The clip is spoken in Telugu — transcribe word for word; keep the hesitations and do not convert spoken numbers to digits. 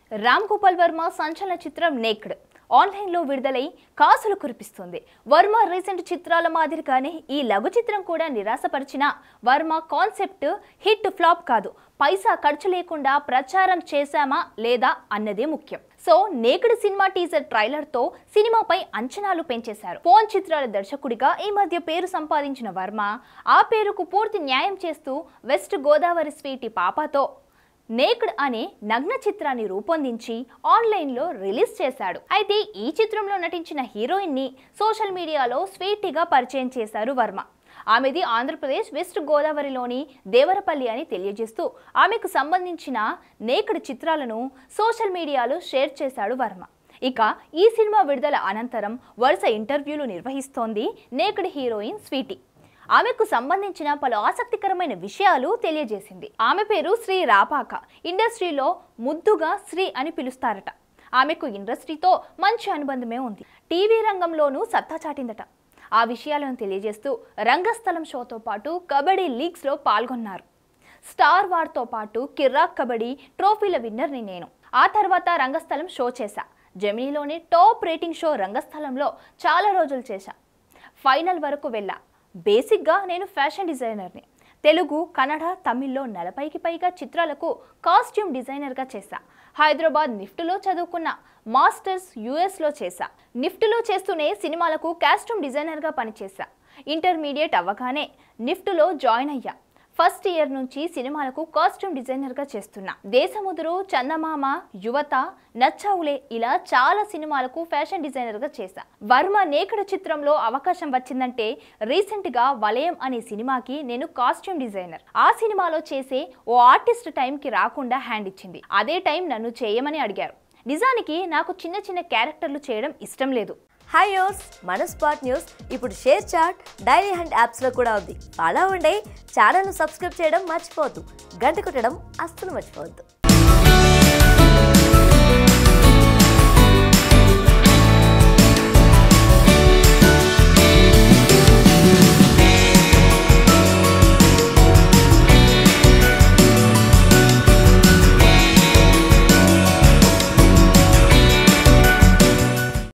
రామ్ గోపాల్ వర్మ సంచలన చిత్రం నేక్డ్ ఆన్లైన్లో విడుదలై కాసులు కురిపిస్తుంది. వర్మ రీసెంట్ చిత్రాల మాదిరిగానే ఈ లఘు చిత్రం కూడా నిరాశపరిచిన వర్మ కాన్సెప్ట్ హిట్ ఫ్లాప్ కాదు, పైసా ఖర్చు లేకుండా ప్రచారం చేశామా లేదా అన్నదే ముఖ్యం. So naked cinema teaser trailer తో సినిమాపై అంచనాలు పెంచేశారు. ఫోన్ చిత్రాల దర్శకుడిగా ఈ మధ్య పేరు సంపాదించిన వర్మ ఆ పేరుకు పూర్తి న్యాయం చేస్తూ వెస్ట్ గోదావరి స్వీటీ పాపతో నేక్డ్ అనే నగ్న చిత్రాన్ని రూపొందించి ఆన్లైన్లో రిలీజ్ చేశాడు. అయితే ఈ చిత్రంలో నటించిన హీరోయిన్ ని సోషల్ మీడియాలో స్వీటీగా పరిచయం చేశారు వర్మ. ఆమెది ఆంధ్రప్రదేశ్ వెస్ట్ గోదావరిలోని దేవరపల్లి అని తెలియజేస్తూ ఆమెకు సంబంధించిన నేక్డ్ చిత్రాలను సోషల్ మీడియాలో షేర్ చేశాడు వర్మ. ఇక ఈ సినిమా విడుదల అనంతరం వరుస ఇంటర్వ్యూలు నిర్వహిస్తోంది నేక్డ్ హీరోయిన్ స్వీటీ. ఆమెకు సంబంధించిన పలు ఆసక్తికరమైన విషయాలు తెలియజేసింది. ఆమె పేరు శ్రీ రాపాక. ఇండస్ట్రీలో ముద్దుగా శ్రీ అని పిలుస్తారట. ఆమెకు ఇండస్ట్రీతో మంచి అనుబంధమే ఉంది. టీవీ రంగంలోనూ సత్తా చాటిందట. ఆ విషయాలను తెలియజేస్తూ రంగస్థలం షోతో పాటు కబడ్డీ లీగ్స్లో పాల్గొన్నారు. స్టార్ వార్తో పాటు కిర్రాక్ కబడ్డీ ట్రోఫీల విన్నర్ని నేను. ఆ తర్వాత రంగస్థలం షో చేశా. జెమినీలోని టాప్ రేటింగ్ షో రంగస్థలంలో చాలా రోజులు చేశా. ఫైనల్ వరకు వెళ్ళా. బేసిక్గా నేను ఫ్యాషన్ డిజైనర్ని. తెలుగు, కన్నడ, తమిళ్లో నలభైకి పైగా చిత్రాలకు కాస్ట్యూమ్ డిజైనర్గా చేశా. హైదరాబాద్ నిఫ్ట్లో చదువుకున్న. మాస్టర్స్ యూఎస్లో చేశా. నిఫ్ట్లో చేస్తూనే సినిమాలకు కాస్ట్యూమ్ డిజైనర్గా పనిచేశా. ఇంటర్మీడియట్ అవ్వగానే నిఫ్ట్లో జాయిన్ అయ్యా. ఫస్ట్ ఇయర్ నుంచి సినిమాలకు కాస్ట్యూమ్ డిజైనర్గా చేస్తున్నా. దేశముదురు, చందమామ, యువత, నచ్చావులే ఇలా చాలా సినిమాలకు ఫ్యాషన్ డిజైనర్గా చేశా. వర్మ నేక్డ్ చిత్రంలో అవకాశం వచ్చిందంటే రీసెంట్గా వలయం అనే సినిమాకి నేను కాస్ట్యూమ్ డిజైనర్. ఆ సినిమాలో చేసే ఓ ఆర్టిస్ట్ టైంకి రాకుండా హ్యాండ్ ఇచ్చింది. అదే టైం నన్ను చేయమని అడిగారు. నిజానికి నాకు చిన్న చిన్న క్యారెక్టర్లు చేయడం ఇష్టం లేదు. హాయ్ యోస్, మన స్పాట్ న్యూస్ ఇప్పుడు షేర్ చాట్, డైలీ హండ్ యాప్స్లో కూడా ఉంది. అలా ఉండే ఛానల్ను సబ్స్క్రైబ్ చేయడం మర్చిపోవద్దు. గంట కొట్టడం అస్సలు మర్చిపోవద్దు.